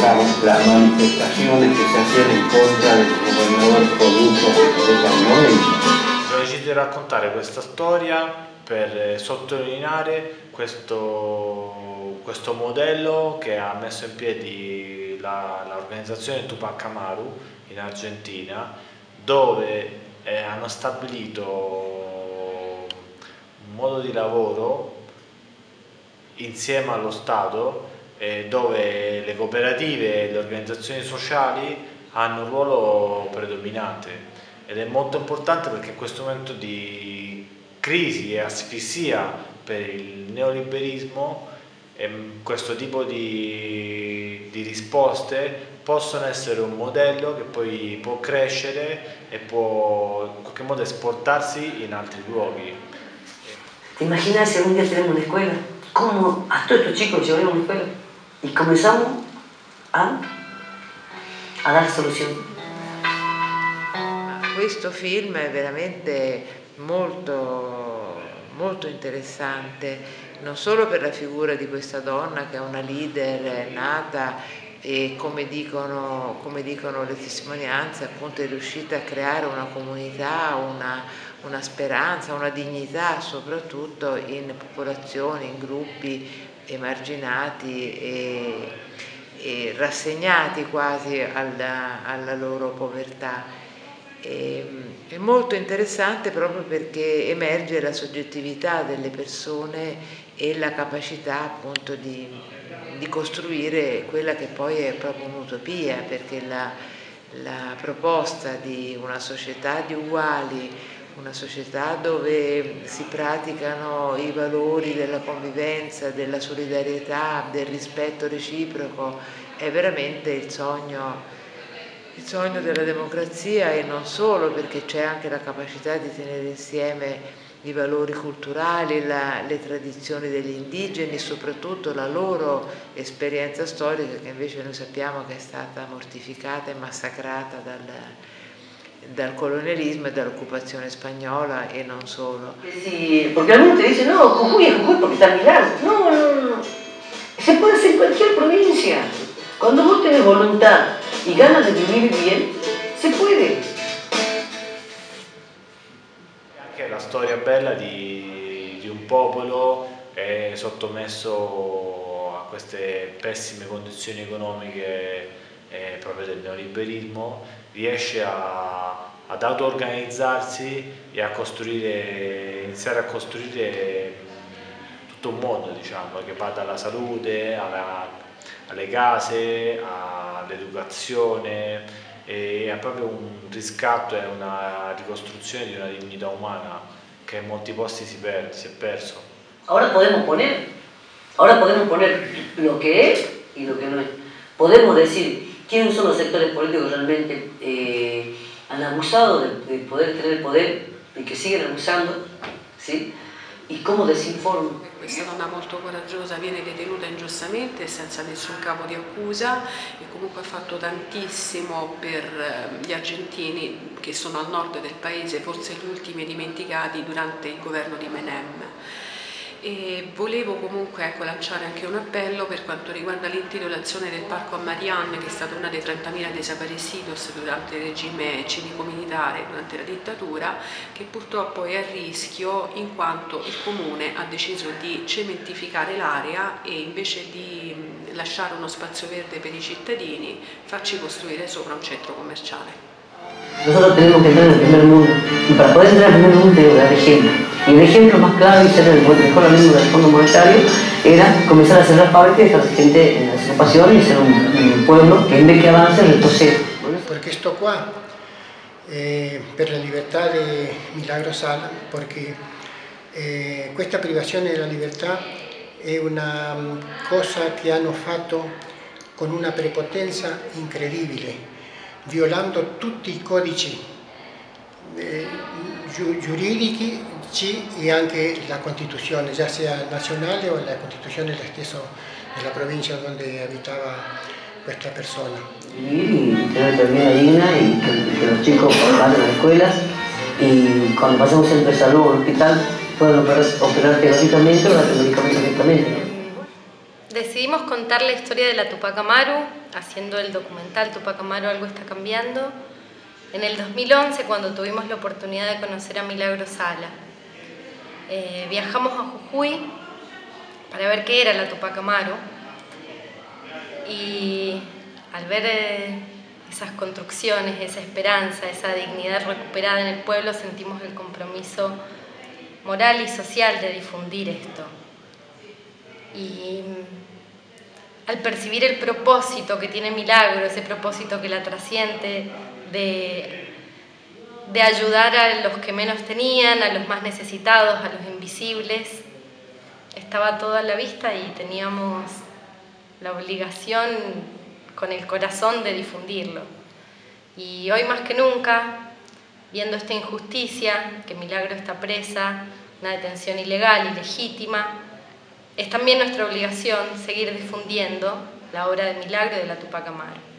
las manifestaciones que se hacían en contra del gobernador corrupto de Cañón. Ho deciso di raccontare questa storia per sottolineare questo modello che ha messo in piedi l'organizzazione Tupac Amaru in Argentina, dove hanno stabilito un modo di lavoro insieme allo Stato, dove le cooperative e le organizzazioni sociali hanno un ruolo predominante, ed è molto importante perché in questo momento di crisi e asfissia per il neoliberismo questo tipo di risposte possono essere un modello che poi può crescere e può in qualche modo esportarsi in altri luoghi. ¿Te imaginas si algún día tenemos una escuela? ¿Cómo a todos estos chicos llevaremos a una escuela? Y comenzamos a dar soluzioni. Questo film è veramente molto interessante, non solo per la figura di questa donna che è una leader nata e come dicono le testimonianze, appunto è riuscita a creare una comunità, una speranza, una dignità soprattutto in popolazioni, in gruppi emarginati e rassegnati quasi alla loro povertà. È molto interessante proprio perché emerge la soggettività delle persone e la capacità appunto di costruire quella che poi è proprio un'utopia, perché la proposta di una società di uguali, una società dove si praticano i valori della convivenza, della solidarietà, del rispetto reciproco, è veramente il sogno della democrazia, e non solo, perché c'è anche la capacità di tenere insieme i valori culturali, le tradizioni degli indigeni, soprattutto la loro esperienza storica, che invece noi sappiamo che è stata mortificata e massacrata dal colonialismo e dall'occupazione spagnola, e non solo. Sí, porque algunos te dicen, no, Jujuy es Jujuy porque está a Milán. No. Se puede hacer en cualquier provincia. Cuando vos tenés voluntad y ganas de vivir bien, se puede. Anche la storia bella di un popolo sottomesso a queste pessime condizioni economiche proprio del neoliberismo, riesce ad auto-organizzarsi e iniziare a costruire tutto un mondo, diciamo, che va dalla salute alle case, all'educazione, e è proprio un riscatto e una ricostruzione di una dignità umana che in molti posti si è perso. Ahora podemos poner lo que es y lo que no es. Podemos decir quiénes son los sectores políticos que realmente han abusado de poder tener el poder y que siguen abusando, ¿sí? Y cómo desinforman. Questa donna molto coraggiosa viene detenuta ingiustamente senza nessun capo di accusa, e comunque ha fatto tantissimo per gli argentini che sono al nord del paese, forse gli ultimi dimenticati durante il governo di Menem. E volevo comunque lanciare anche un appello per quanto riguarda l'intitolazione del parco a Marianne, che è stata una dei 30.000 desaparecidos durante il regime civico-militare, durante la dittatura, che purtroppo è a rischio in quanto il comune ha deciso di cementificare l'area e invece di lasciare uno spazio verde per i cittadini, farci costruire sopra un centro commerciale. Nosotros tenemos que entrar en el primer mundo, y para poder entrar en el primer mundo tenemos que dar ejemplo. Y el ejemplo más claro, y ser el mejor amigo del Fondo Monetario, era comenzar a cerrar fábricas y dejar gente en la desocupación y ser un pueblo che invece che avanza retrocede. Perché sto qua per la libertà di Milagro Sala, perché questa privazione della libertà è una cosa che hanno fatto con una prepotenza incredibile, violando tutti i codici giuridici e anche la Costituzione, già sia nazionale o la Costituzione stessa della provincia dove abitava questa persona. Vivir y tener una vida digna y que los chicos vayan a las escuelas y cuando pasemos a un salud o al hospital puedan operar gratuitamente o gratuitamente directamente. Decidimos contar la historia de la Tupac Amaru haciendo el documental Tupac Amaru, Algo está cambiando, en el 2011, cuando tuvimos la oportunidad de conocer a Milagro Sala. Viajamos a Jujuy para ver qué era la Tupac Amaru, y al ver esas construcciones, esa esperanza, esa dignidad recuperada en el pueblo, sentimos el compromiso moral y social de difundir esto. Y al percibir el propósito que tiene Milagro, ese propósito que la trasciende de ayudar a los que menos tenían, a los más necesitados, a los invisibles, estaba todo a la vista y teníamos la obligación con el corazón de difundirlo. Y hoy más que nunca, viendo esta injusticia, que Milagro está presa, una detención ilegal, ilegítima, es también nuestra obligación seguir difundiendo la obra de Milagro y de la Tupac Amaru.